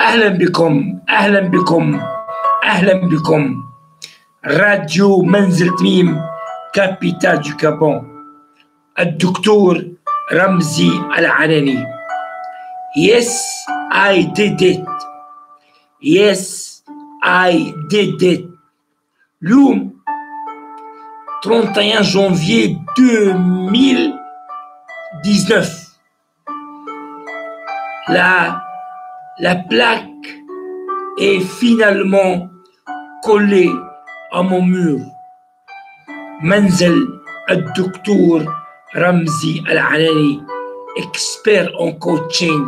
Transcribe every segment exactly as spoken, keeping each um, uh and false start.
أهلا بكم أهلا بكم أهلا بكم راديو منزل تميم كابيتال دو كابون. الدكتور رمزي العناني. Yes I did it. Yes I did it. اليوم trente et un janvier deux mille dix-neuf. La, la plaque est finalement collée à mon mur. منزل الدكتور رمزي العناني، expert en coaching،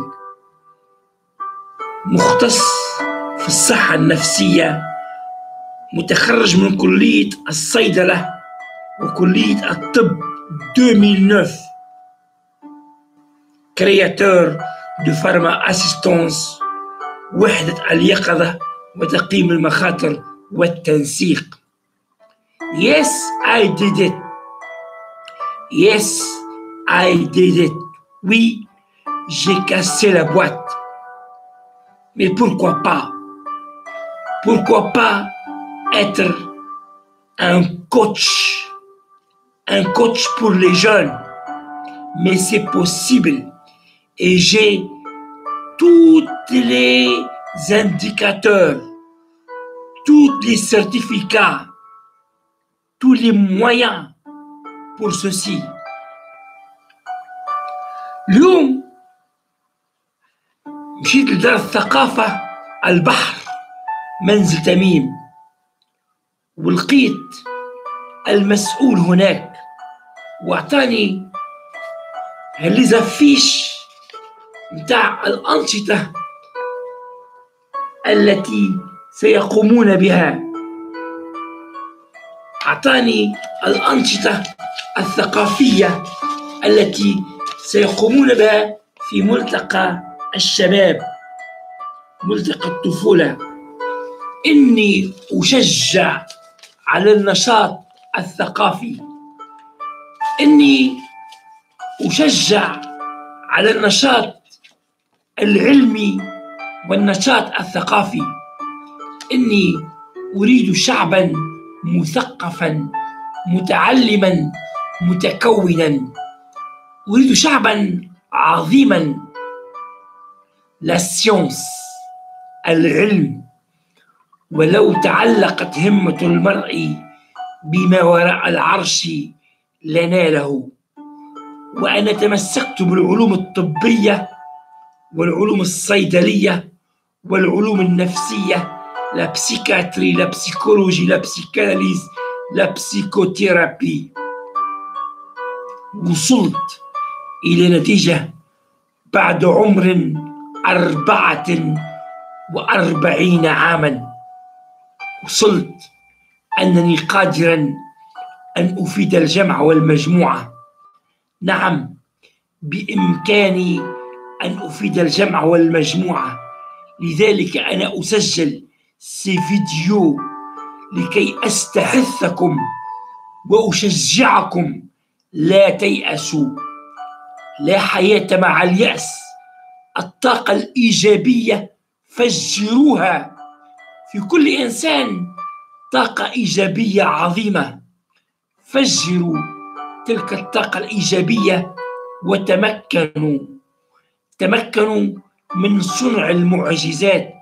مختص في الصحة النفسية، متخرج من كلية الصيدلة وكلية الطب deux mille neuf، créateur de Pharma Assistance، وحدة اليقظة وتقييم المخاطر والتنسيق. Yes I did it. Yes I did it. Oui, j'ai cassé la boîte. Mais pourquoi pas? Pourquoi pas être un coach? Un coach pour les jeunes. Mais c'est possible. Et j'ai tous les indicateurs, tous les certificats, tous les moyens pour ceci. اليوم مشيت لدار الثقافة البحر منزل تميم، ولقيت المسؤول هناك واعطاني هالليزافيش متاع الأنشطة التي سيقومون بها. أعطاني الأنشطة الثقافية التي سيقومون بها في ملتقى الشباب، ملتقى الطفولة. إني أشجع على النشاط الثقافي، إني أشجع على النشاط العلمي والنشاط الثقافي. إني أريد شعبا مثقفا متعلما متكونا. أريد شعبا عظيما. لا سيونس، العلم، ولو تعلقت همة المرء بما وراء العرش لناله. وأنا تمسكت بالعلوم الطبية والعلوم الصيدلية والعلوم النفسية، لا بسيكاتري، لا بسيكولوجي، لا بسيكاناليز، لا بسيكوثيرابي. وصلت إلى نتيجة بعد عمر أربعة وأربعين عاما. وصلت أنني قادرا أن أفيد الجمع والمجموعة. نعم، بإمكاني أن أفيد الجمع والمجموعة. لذلك أنا أسجل سي فيديو لكي أستحثكم وأشجعكم. لا تيأسوا، لا حياة مع اليأس. الطاقة الإيجابية فجروها. في كل إنسان طاقة إيجابية عظيمة. فجروا تلك الطاقة الإيجابية وتمكنوا تمكنوا من صنع المعجزات.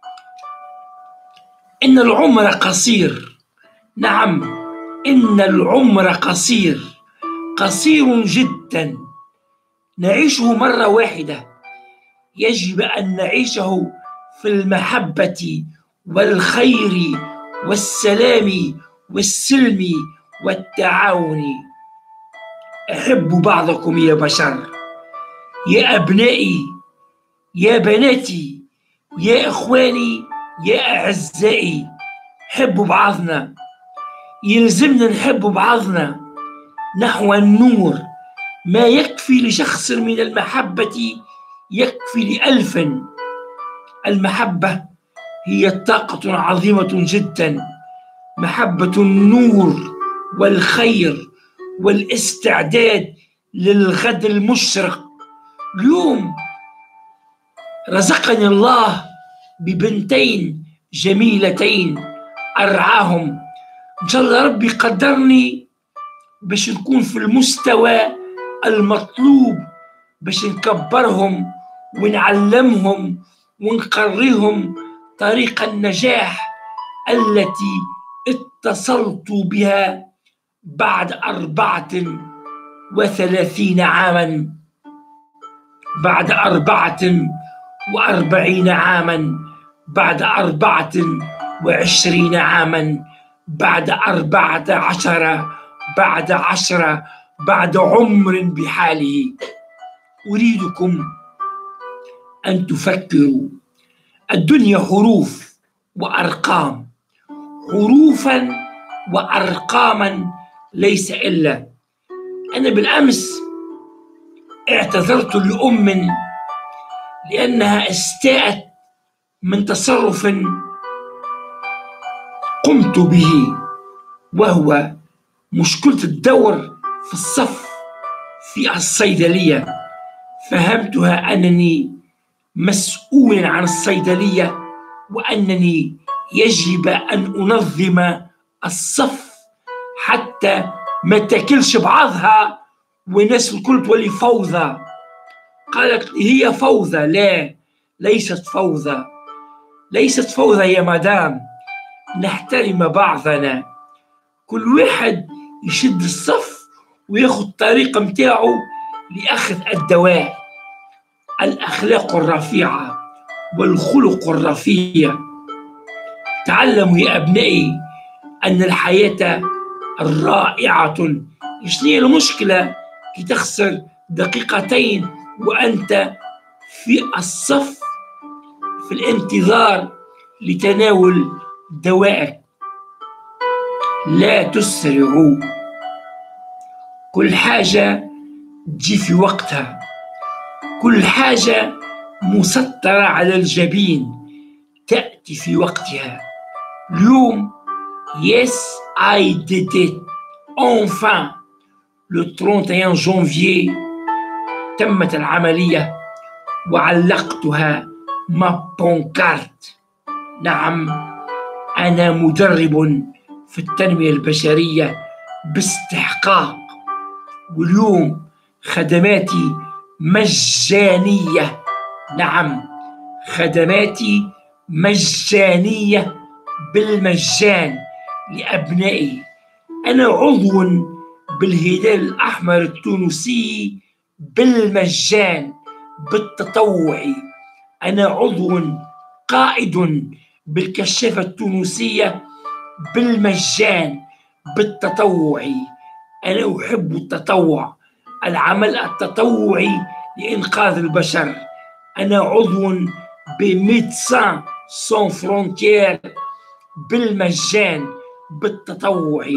إن العمر قصير. نعم، إن العمر قصير، قصير جدا. نعيشه مرة واحدة. يجب أن نعيشه في المحبة والخير والسلام والسلم والتعاون. أحبوا بعضكم يا بشر، يا أبنائي، يا بناتي، يا إخواني، يا أعزائي. حبوا بعضنا. يلزمنا نحب بعضنا نحو النور. ما يكفي لشخص من المحبة يكفي لألف. المحبة هي طاقة عظيمة جدا. محبة النور والخير والاستعداد للغد المشرق. اليوم رزقني الله ببنتين جميلتين أرعاهم. إن شاء الله ربي قدرني باش نكون في المستوى المطلوب، باش نكبرهم ونعلمهم ونقريهم طريق النجاح التي اتصلت بها بعد أربعة وثلاثين عاما، بعد أربعة وأربعين عاما، بعد أربعة وعشرين عاما، بعد أربعة عشر، بعد عشرة، بعد عمر بحاله. أريدكم أن تفكروا. الدنيا حروف وأرقام، حروفا وأرقاما، ليس إلا. أنا بالأمس اعتذرت لأم لأنها استاءت من تصرف قمت به، وهو مشكلة الدور في الصف في الصيدلية. فهمتها أنني مسؤول عن الصيدلية، وأنني يجب أن أنظم الصف حتى ما تاكلش بعضها والناس الكل تولي فوضى. قالت لي هي فوضى. لا، ليست فوضى، ليست فوضى يا مدام، نحترم بعضنا، كل واحد يشد الصف وياخذ الطريقة متاعه لأخذ الدواء. الأخلاق الرفيعة والخلق الرفيع. تعلموا يا أبنائي أن الحياة رائعة. شنو هي المشكلة كي تخسر دقيقتين وأنت في الصف في الانتظار لتناول دوائك؟ لا تسرعوا، كل حاجة تجي في وقتها، كل حاجة مسطرة على الجبين تأتي في وقتها. اليوم yes I did it enfin le trente et un janvier تمت العملية وعلقتها ما بونكارت. نعم، أنا مدرب في التنمية البشرية باستحقاق، واليوم خدماتي مجانية. نعم، خدماتي مجانية بالمجان لأبنائي. أنا عضو بالهلال الأحمر التونسي بالمجان بالتطوعي. أنا عضو قائد بالكشافة التونسية بالمجان بالتطوعي. أنا أحب التطوع، العمل التطوعي لإنقاذ البشر. أنا عضو بميدسان سون فرونتيير بالمجان بالتطوعي.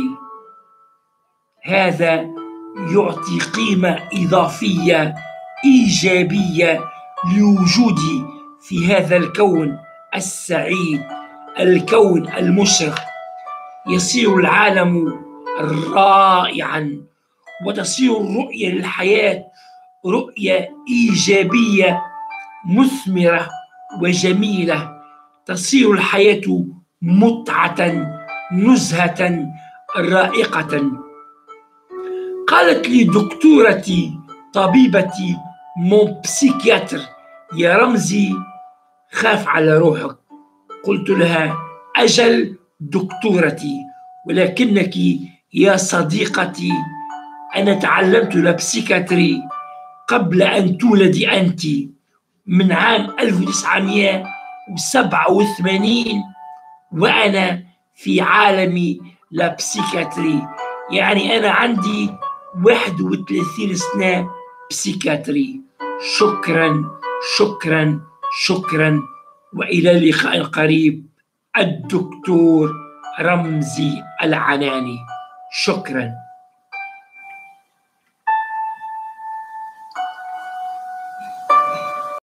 هذا يعطي قيمة إضافية إيجابية لوجودي في هذا الكون السعيد، الكون المشرق. يصير العالم رائعا، وتصير الرؤية للحياة رؤية إيجابية مثمرة وجميلة. تصير الحياة متعة نزهة رائقة. قالت لي دكتورتي طبيبتي مون بسيكياتر: يا رمزي خاف على روحك. قلت لها: أجل دكتورتي، ولكنك يا صديقتي أنا تعلمت البسيكاتري قبل أن تولدي أنت، من عام ألف وتسعمائة وسبعة وثمانين وأنا في عالم البسيكاتري. يعني أنا عندي واحد وثلاثين سنة بسيكاتري. شكرا شكرا شكرا، وإلى لقاء قريب. الدكتور رمزي العناني. شكرا.